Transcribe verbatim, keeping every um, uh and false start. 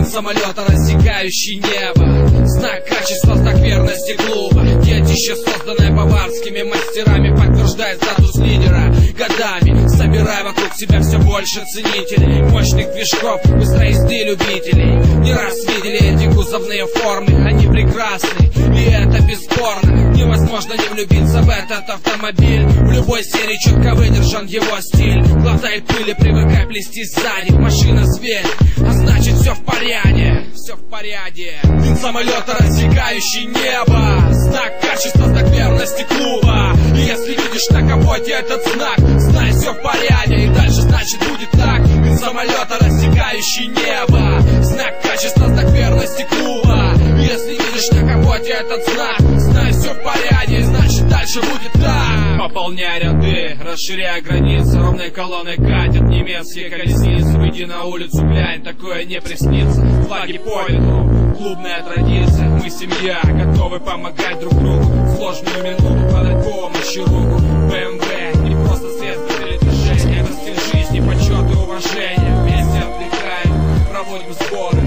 самолета, рассекающий небо. Знак качества, знак верности клуба. Детище, созданное баварскими мастерами, подтверждает статус лидера годами, собирая вокруг себя все больше ценителей мощных движков, быстроезды любителей. Не раз видели эти кузовные формы, они прекрасны, и это бесспорно. Невозможно не влюбиться в этот автомобиль. В любой серии четко выдержан его стиль. Глотает пыли, привыкай плести сзади. Машина зверь, а значит все в порядке. Все в порядке. Винт самолета, рассекающий небо. Знак качества, знак верности клуба. И если видишь на капоте этот знак, знай, все в порядке. И дальше значит будет так. Винт самолета, рассекающий небо. Знак качества, знак верности клуба. И если видишь на капоте этот знак, знай, все в порядке. Значит дальше будет так. Пополняй ряды, расширяя границы. Ровной колонной катят немецкие колесницы. Выйди на улицу, глянь, такое не приснится. Флаги по ветру, клубная традиция. Мы семья, готовы помогать друг другу. В сложную минуту подать помощь и руку. БМВ не просто средство передвижения, это стиль жизни, почет и уважение. Вместе отдыхаем, проводим сборы.